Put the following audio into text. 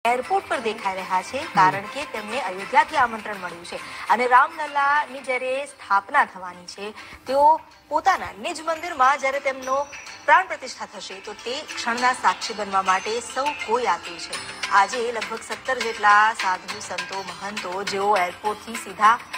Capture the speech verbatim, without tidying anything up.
Airport પર દેખાઈ રહ્યા છે કારણ કે તેમને અયોધ્યાથી આમંત્રણ મળ્યું છે અને રામલલ્લાની જ્યારે સ્થાપના થવાની છે તેઓ પોતાના નિજ મંદિરમાં જ્યારે તેમનો પ્રાણ પ્રતિષ્ઠા થશે તો તે ક્ષણના સાક્ષી બનવા માટે સૌ કોઈ આતુર છે। આજે લગભગ સત્તર જેટલા સાધુ સંતો મહંતો જેઓ એરપોર્ટથી સીધા